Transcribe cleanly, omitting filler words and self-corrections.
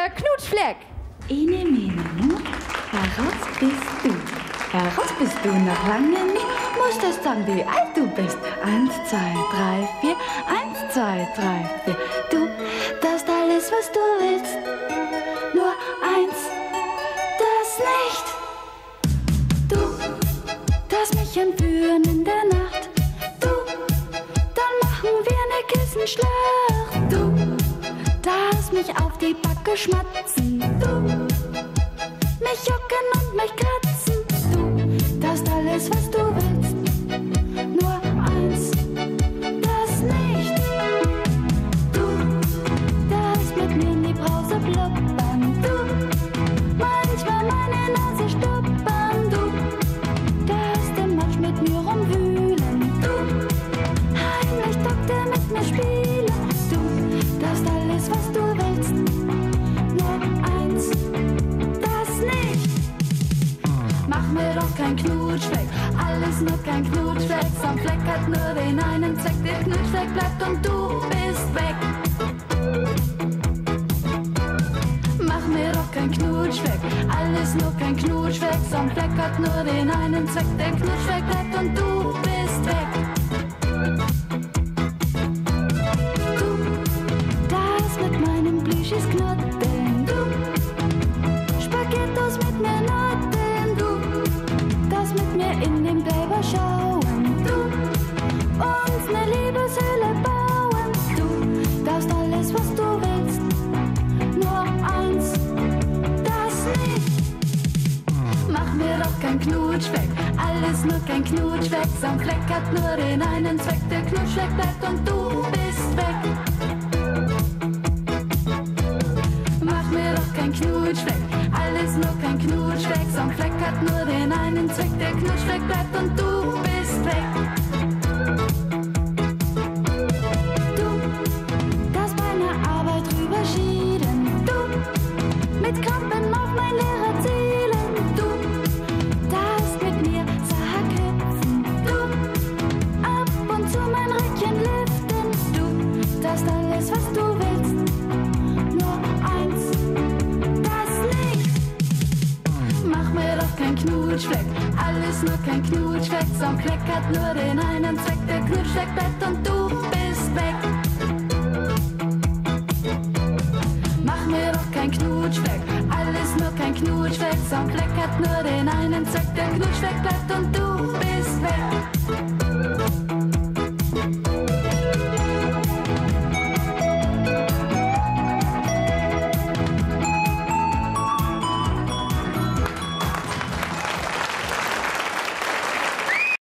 der Knutschfleck. Ene, mene, nu, heraus bist du. Heraus bist du noch lange nicht. Musst erst sagen, wie alt du bist. 1, 2, 3, 4. 1, 2, 3, 4. Du darfst alles, was du willst. Nur eins, das nicht. Du darfst mich entführen in der Nacht. Du, dann machen wir eine Kissenschlacht. Du darfst mich auf die Backe schmatzen. Du, mich jucken und mich kratzen. Du darfst alles, was du willst. Nur eins, das nicht. Du darfst mit mir in die Brause blubbern. Du, manchmal meine Nase stuppern. Du darfst im Matsch mit mir rumwühlen. Du, heimlich Doktor mit mir spielen. Du darfst alles, was du willst. Nur eins, das nicht. Mach mir doch kein Knutschfleck, alles nur kein Knutschfleck. So ein Fleck hat nur den einen Zweck, der Knutschfleck bleibt und du bist weg. Mach mir doch kein Knutschfleck, alles nur kein Knutschfleck. So ein Fleck hat nur den einen Zweck, der Knutschfleck bleibt und du bist weg. Du darfst mit meinem Plüschis knuddeln. Du Spaghettos mit mir nadeln. Du darfst mit mir in den Playboy schauen. Du uns ne Liebeshöhle bauen. Du darfst alles, was du willst. Nur eins, das nicht. Mach mir doch kein Knutschfleck, alles nur kein Knutschfleck. So ein Fleck hat nur den einen Zweck, der Knutschfleck bleibt und du bist weg. Mach mir doch kein Knutschfleck, alles nur kein Knutschfleck. So ein Fleck hat nur den einen Zweck, der Knutschfleck bleibt und du bist weg. Du darfst bei einer Arbeit drüber schieden. Du mit Krampen auf mein Lehrer zielen. Du darfst mit mir Sachen hüpfen. Du ab und zu mein Röckchen lüften. Du darfst alles, was du willst. Nur eins, das nicht. Mach mir doch kein Knutschfleck, alles nur kein Knutschfleck. So ein Fleck hat nur den einen Zweck, der Knutschfleck bleibt und du bist weg. Mach mir doch kein Knutschfleck, alles nur kein Knutschfleck. So ein Fleck hat nur den einen Zweck, der Knutschfleck bleibt und du bist weg.